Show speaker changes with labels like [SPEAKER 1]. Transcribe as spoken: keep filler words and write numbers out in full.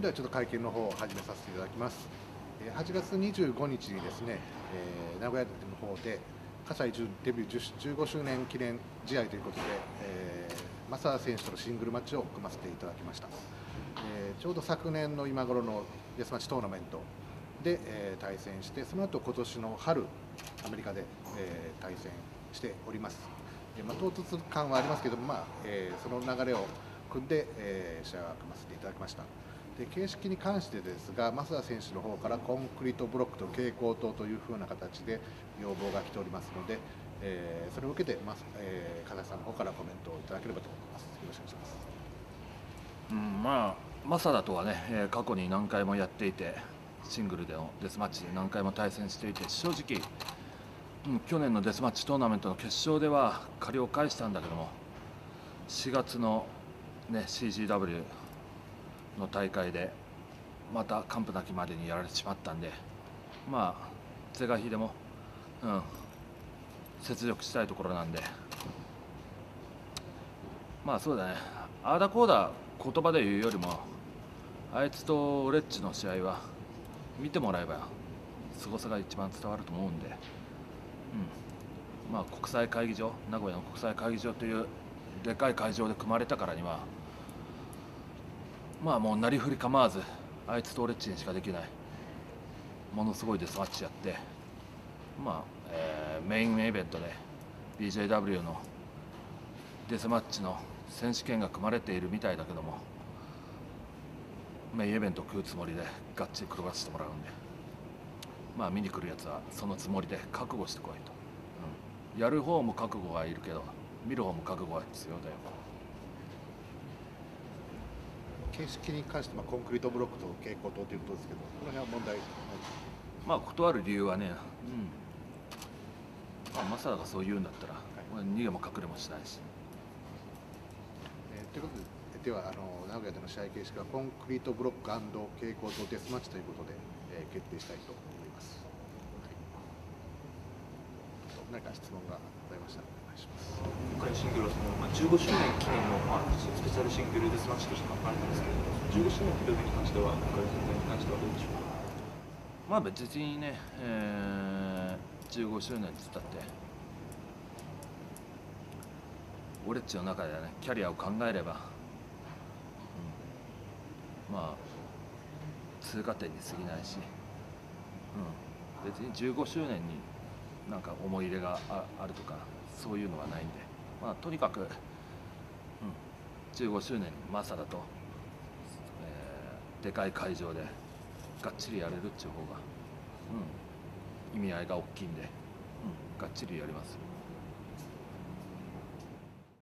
[SPEAKER 1] ではちょっと会見の方を始めさせていただきます。はちがつにじゅうごにちにですね、えー、名古屋の方で葛西潤デビューじゅうごしゅうねん記念試合ということで、えー、増田選手とのシングルマッチを組ませていただきました。えー、ちょうど昨年の今頃のデスマッチトーナメントで、えー、対戦して、その後今年の春アメリカで、えー、対戦しております。えーまあ、唐突感はありますけども、まあえー、その流れを組んで、えー、試合を組ませていただきました。で形式に関してですが、増田選手の方からコンクリートブロックと蛍光灯というふうな形で要望が来ておりますので、えー、それを受けて、まえー、金井さんの方からコメントをいただければと思います。よろしくお願いします。
[SPEAKER 2] うん、まあ増田とはね、えー、過去に何回もやっていて、シングルでのデスマッチで何回も対戦していて、正直、うん、去年のデスマッチトーナメントの決勝では借りを返したんだけども、しがつの、ね、シージーダブリュー の大会でまた完膚なきまでにやられてしまったんで、まあ是が非でも、うん、雪辱したいところなんで、まあそうだね、ああだこうだ言葉で言うよりも、あいつとオレッジの試合は見てもらえば凄さが一番伝わると思うんで、うん、まあ国際会議場、名古屋の国際会議場というでかい会場で組まれたからには、まあもうなりふり構わずあいつとオレッジにしかできないものすごいデスマッチやって、まあ、えー、メインイベントで ビージェーダブリュー のデスマッチの選手権が組まれているみたいだけども、メインイベントを食うつもりでがっちり転がしてもらうんで、まあ見に来るやつはそのつもりで覚悟してこいと、うん、やる方も覚悟はいるけど見る方も覚悟は必要だよ。
[SPEAKER 1] 形式に関して、まあ、コンクリートブロックと蛍光灯ということですけど、この辺は問題ない。
[SPEAKER 2] まあ断る理由はね、うんまあ、増田がそう言うんだったら、はい、逃げも隠れもしないし。
[SPEAKER 1] えー、ということで、ではあの名古屋での試合形式はコンクリートブロック蛍光灯デスマッチということで、えー、決定したいと思います。はい、何か質問がございましたらお願いします。
[SPEAKER 3] 今回シングルはその、まあ、じゅうごしゅうねん記念の、まあ、スペシャルシングルデスマッチとして考えたんですけれども、じゅうごしゅうねんという部分に関しては、今回の展開に関してはどうでしょうか。
[SPEAKER 2] まあ別にね、えー、じゅうごしゅうねんって言ったって、俺っちの中ではね、キャリアを考えれば、うん、まあ通過点に過ぎないし、うん、別にじゅうごしゅうねんになんか思い入れが あ, あるとかそういうのはないんで、まあとにかく、うん、じゅうごしゅうねんマサだと、えー、でかい会場でがっちりやれるっちゅう方が、うん、意味合いが大きいんで、うん、がっちりやりますよ。